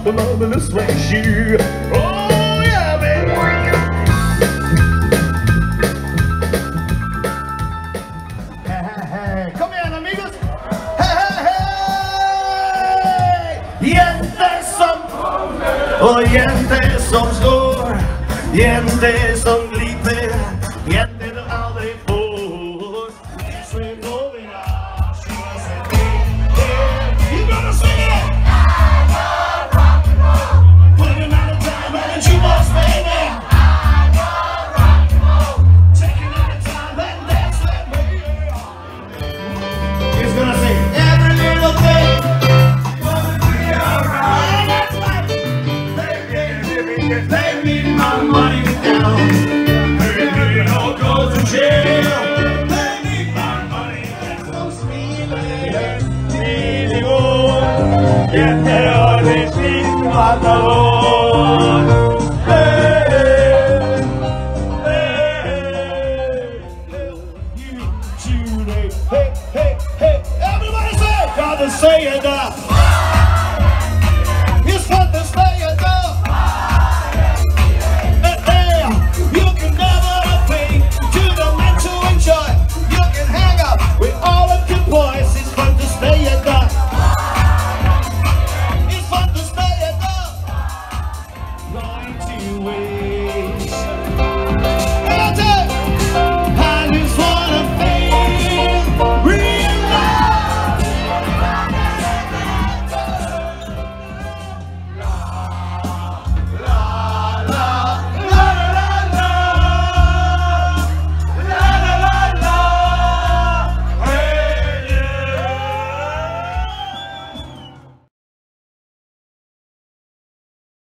the marvelous way she. Oh yeah, baby. Hey, hey, hey. Come here, amigos. Hey, hey, hey. Jenter som, och jenter som slår, jenter som griper, jenter du aldrig får. You gonna sing it? I love rock and roll. Putting out a time and you must baby. I love rock and roll. Taking out the time and dance that way. He's gonna sing every little thing gonna be alright. That's right. They need my money down. They all go to jail. They need my money down. So sweet, easy, oh. Yeah, they are the things I know.